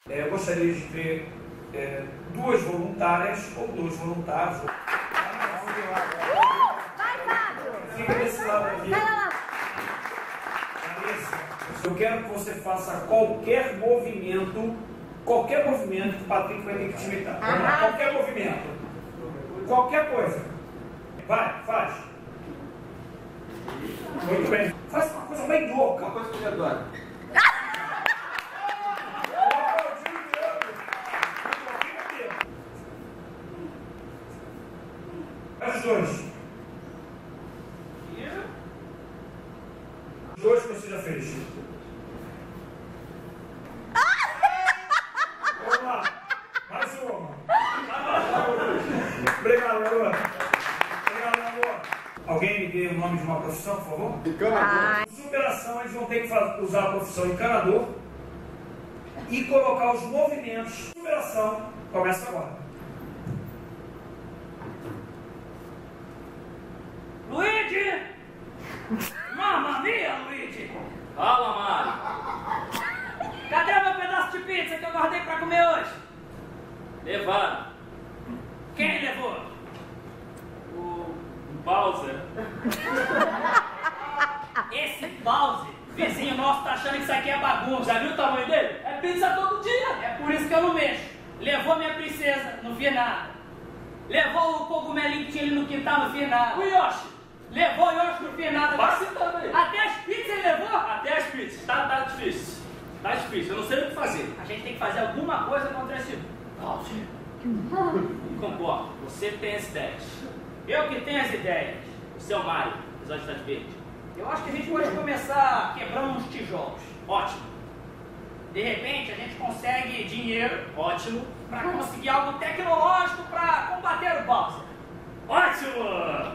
Eu gostaria de ver duas voluntárias ou dois voluntários. Vai, Fábio! Fica desse lado aqui. Vai lá. Eu quero que você faça qualquer movimento que o Patrick vai ter que te imitar. Vamos lá, qualquer movimento. Qualquer coisa. Vai, faz. Muito bem. Faz uma coisa bem louca. Uma coisa que eu adoro. Os dois. Os dois que você já fez. Vamos lá. Mais uma. Obrigado, garoto. Obrigado, amor. Alguém me dê o nome de uma profissão, por favor? Encanador. Superação, eles vão ter que usar a profissão encanador e colocar os movimentos. Superação começa agora. Luigi! Mamma mia, Luigi! Fala, Mário. Cadê o meu pedaço de pizza que eu guardei pra comer hoje? Levaram. Quem levou? O Bowser. Esse Bowser, vizinho nosso, tá achando que isso aqui é bagunça. Já viu o tamanho dele? É pizza todo dia. É por isso que eu não mexo. Levou minha princesa, não vi nada. Levou o cogumelinho que tinha ali no quintal, não vi nada. O Yoshi. Levou o Yoshi, não vi nada. Vai sentando aí. Até as pizzas ele levou? Até as pizzas. Tá difícil. Tá difícil. Eu não sei o que fazer. A gente tem que fazer alguma coisa contra esse Bowser. Concordo. Você tem as ideias. Eu que tenho as ideias. Você é o Mário. Episódio está de verde. Eu acho que a gente pode começar quebrando uns tijolos. Ótimo. De repente a gente consegue dinheiro Ótimo. para conseguir algo tecnológico para combater o Bowser. Ótimo!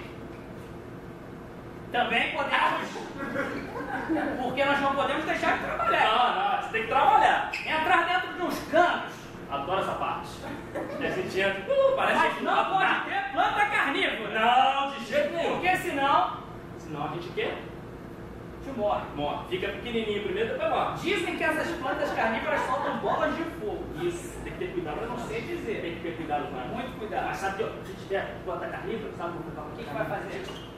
Também podemos, porque nós não podemos deixar de trabalhar. Não, você tem que trabalhar. Entrar dentro de uns canos. Adoro essa parte. A gente entra. Parece Mas que não pode ter planta carnívora. Não, de jeito nenhum. Porque senão Senão a gente quer. a gente morre. Morre. Fica pequenininho primeiro, depois morre. Dizem que essas plantas carnívoras soltam bolas de fogo. Isso, tem que ter cuidado. Eu Eu não sei dizer. Tem que ter cuidado com ela. Muito cuidado. Mas sabe que se a gente tiver planta carnívora, sabe o que eu falo? O que vai fazer?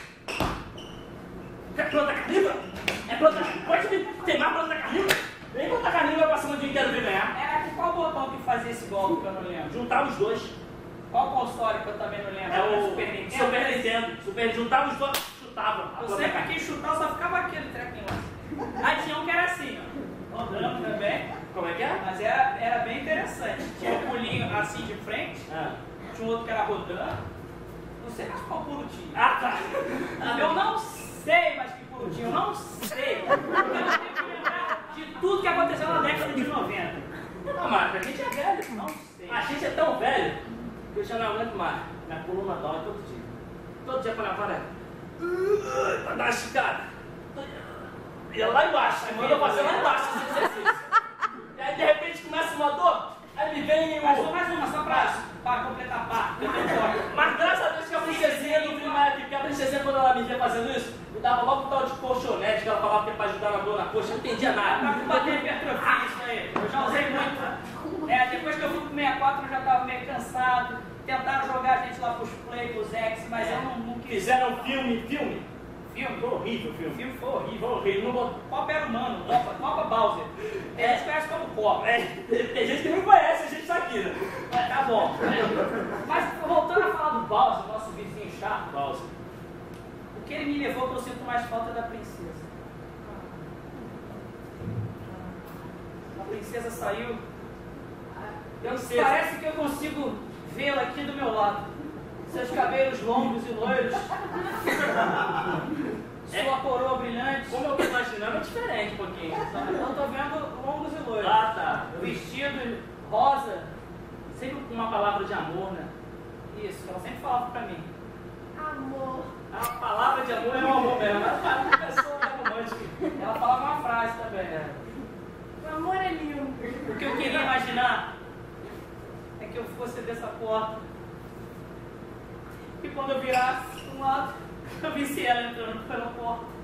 É planta carnívora? É planta carnívora? Pode me queimar planta carnívora? Nem planta carnívora passando o dia inteiro pra ganhar. Era qual botão que fazia esse golpe que eu não lembro? Juntar os dois. Qual console que eu também não lembro? É o Super Nintendo. Super Nintendo. Juntava os dois, chutava. Eu sempre quis chutar, só ficava aquele trequinho lá. Aí tinha um que era assim, ó. Rodando também. Como é que é? Mas era bem interessante. Tinha um pulinho assim de frente, Ah, tinha um outro que era rodando. Não sei mais qual pulo tinha. tá. Eu não sei mais que pulo tinha, eu não sei. Eu tenho que lembrar de tudo que aconteceu na década de 90. Não, Marco, a gente é velho. Não sei. A gente é tão velho que eu já não aguento mais. Minha coluna dói todo dia. Todo dia pra lavar, né? Pra dar uma esticada. E lá embaixo, aí manda eu fazer lá embaixo esse exercício. E aí de repente começa uma dor, aí me vem Mais uma, só pra completar a parte. Mas graças a Deus que a princesinha não viu mais, porque a princesinha quando ela me via fazendo isso, me dava logo um tal de colchonete que ela falava que é pra ajudar na dor na coxa, eu não entendia Tá nada. com bater hipertrofia isso aí. Eu já usei muito. Depois que eu fui pro 64 eu já tava meio cansado. Tentaram jogar a gente lá pros Play, pros X, mas eu não quis. Fizeram filme. Filme? Foi horrível o O filme. filme foi horrível. Foi horrível. Não botou. Copa era humano, Copa Bowser. Eles conhecem como Copa. Tem gente que não conhece a gente tá aqui, né? Tá bom. Mas voltando a falar do Bowser, nosso vizinho chato, Bowser. o que ele me levou que eu sinto mais falta é da princesa. A princesa saiu. Princesa. Parece que eu consigo vê-la aqui do meu lado. Seus cabelos longos e loiros. Sua coroa brilhante. Como eu tô imaginando, é diferente um pouquinho. Eu tô vendo longos e loiros. Ah, tá. Vestido rosa. Sempre com uma palavra de amor, né? Isso, ela sempre falava pra mim. Amor. A palavra de amor é um amor mesmo. Ela fala com pessoa romântica. Ela falava uma frase também. O amor é lindo. O que eu queria imaginar é que eu fosse dessa porta. E quando eu virasse para um lado, eu visse ela entrando pela porta.